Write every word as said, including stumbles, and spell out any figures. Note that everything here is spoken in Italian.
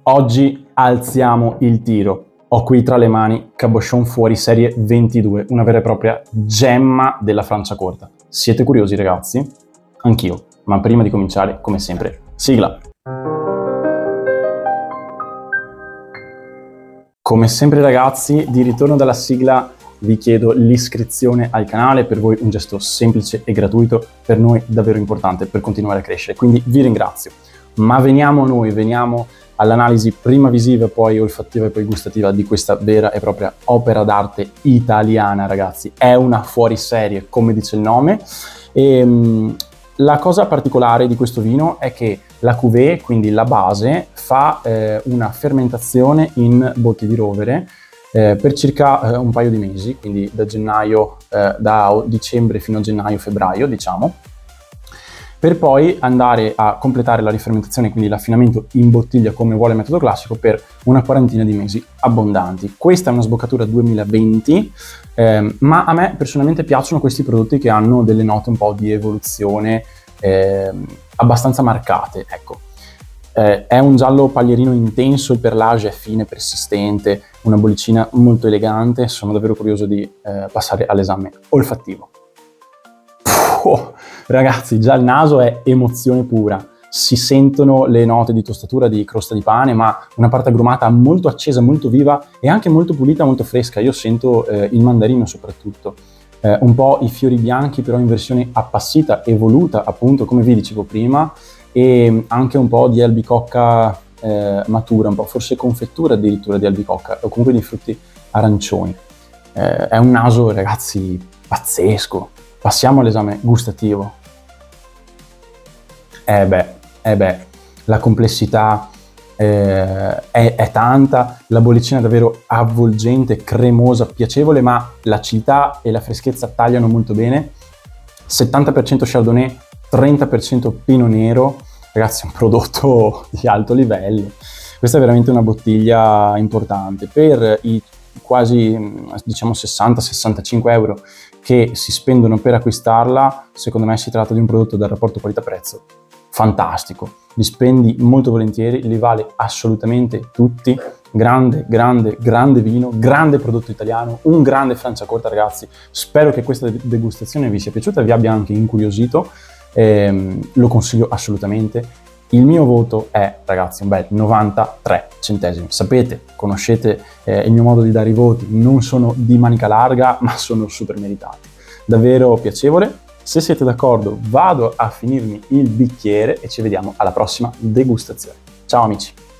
Oggi alziamo il tiro. Ho qui tra le mani Cabochon Fuori serie ventidue, una vera e propria gemma della Franciacorta. Siete curiosi ragazzi? Anch'io, ma prima di cominciare, come sempre, sigla! Come sempre ragazzi, di ritorno dalla sigla vi chiedo l'iscrizione al canale, per voi un gesto semplice e gratuito, per noi davvero importante per continuare a crescere, quindi vi ringrazio. Ma veniamo a noi, veniamo all'analisi prima visiva, poi olfattiva e poi gustativa di questa vera e propria opera d'arte italiana, ragazzi. È una fuoriserie, come dice il nome. E, mh, la cosa particolare di questo vino è che la cuvée, quindi la base, fa eh, una fermentazione in botti di rovere eh, per circa eh, un paio di mesi, quindi da gennaio, eh, da dicembre fino a gennaio-febbraio, diciamo, per poi andare a completare la rifermentazione, quindi l'affinamento in bottiglia come vuole il metodo classico, per una quarantina di mesi abbondanti. Questa è una sboccatura duemilaventi, eh, ma a me personalmente piacciono questi prodotti che hanno delle note un po' di evoluzione eh, abbastanza marcate, ecco. Eh, è un giallo paglierino intenso, il perlage è fine, persistente, una bollicina molto elegante. Sono davvero curioso di eh, passare all'esame olfattivo. Oh, ragazzi, già il naso è emozione pura, si sentono le note di tostatura di crosta di pane, ma una parte agrumata molto accesa, molto viva e anche molto pulita, molto fresca. Io sento eh, il mandarino soprattutto, eh, un po' i fiori bianchi però in versione appassita, evoluta appunto come vi dicevo prima, e anche un po' di albicocca eh, matura, un po' forse confettura addirittura di albicocca o comunque di frutti arancioni. Eh, è un naso, ragazzi, pazzesco. Passiamo all'esame gustativo. Eh beh, eh beh, la complessità eh, è, è tanta, la bollicina è davvero avvolgente, cremosa, piacevole, ma l'acidità e la freschezza tagliano molto bene. settanta per cento Chardonnay, trenta per cento Pinot Nero. Ragazzi, è un prodotto di alto livello. Questa è veramente una bottiglia importante. Per i quasi, diciamo, sessanta sessantacinque euro che si spendono per acquistarla, secondo me si tratta di un prodotto dal rapporto qualità-prezzo fantastico. Li spendi molto volentieri, li vale assolutamente tutti. Grande, grande, grande vino, grande prodotto italiano, un grande Franciacorta, ragazzi. Spero che questa degustazione vi sia piaciuta e vi abbia anche incuriosito. Eh, lo consiglio assolutamente. Il mio voto è, ragazzi, un bel novantatré centesimi. Sapete, conoscete eh, il mio modo di dare i voti, non sono di manica larga, ma sono super meritati. Davvero piacevole. Se siete d'accordo, vado a finirmi il bicchiere e ci vediamo alla prossima degustazione. Ciao amici!